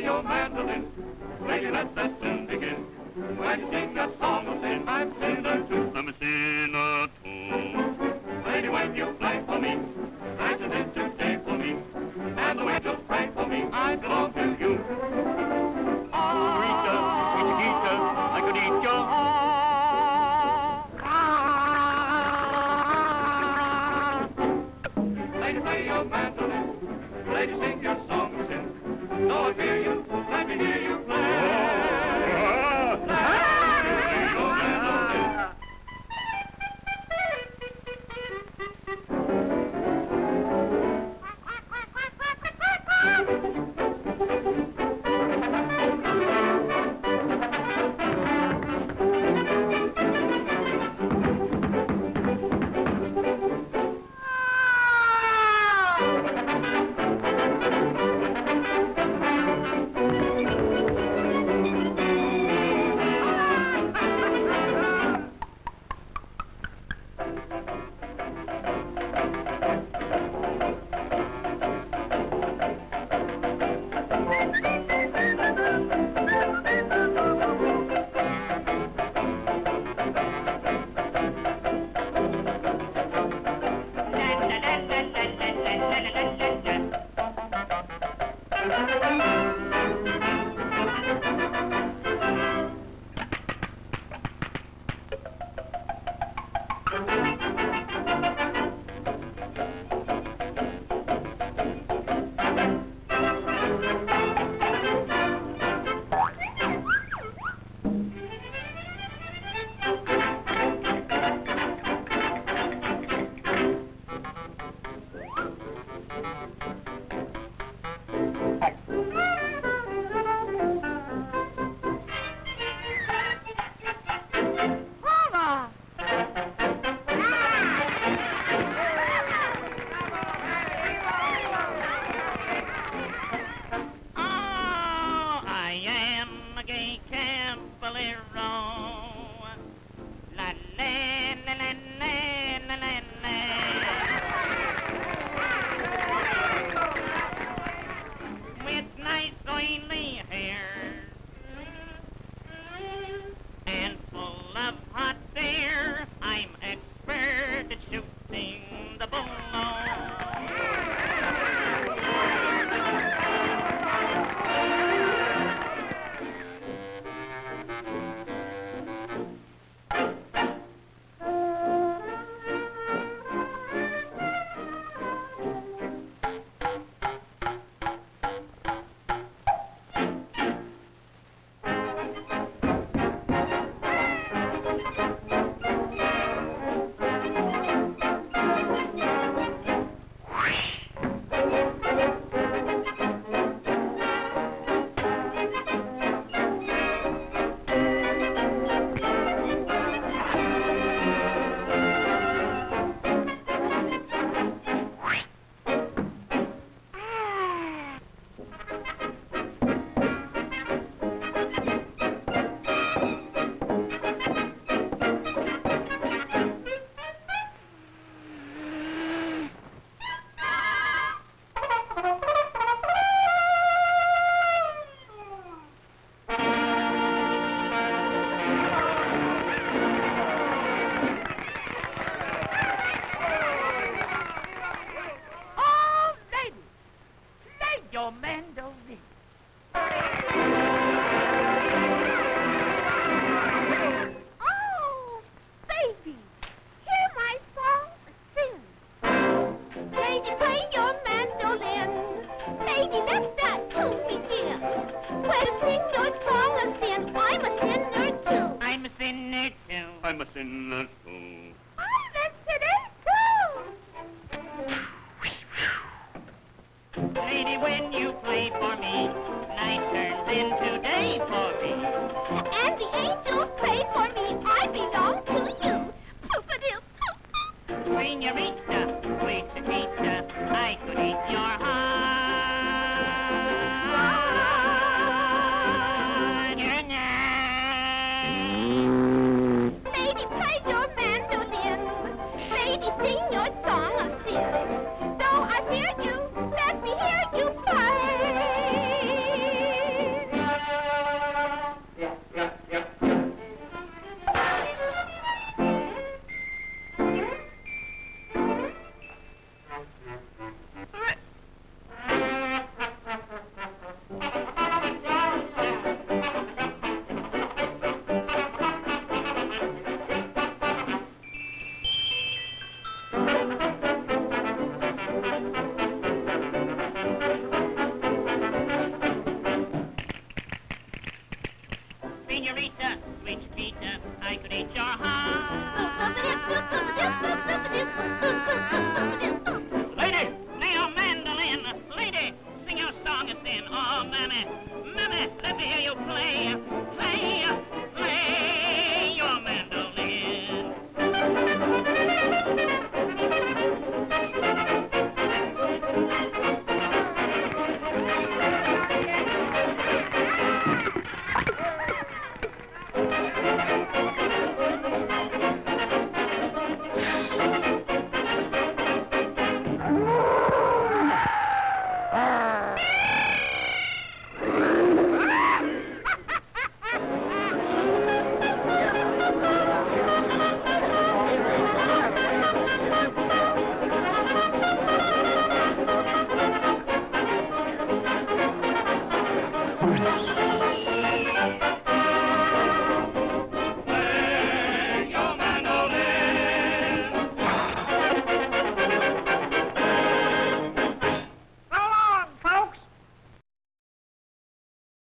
play your mandolin. Lady, let that tune begin. When you sing a song of sin, I'm sinner too. I'm a sinner too. Lady, when you play for me, I said it's today for me. And the angels pray for me, I belong to you. Rita, Rita, I could eat your heart. Lady, play your mandolin. Lady, sing your song of sin. So I hear you, let me hear you play. senorita, sweet Chiquita, I could eat your heart.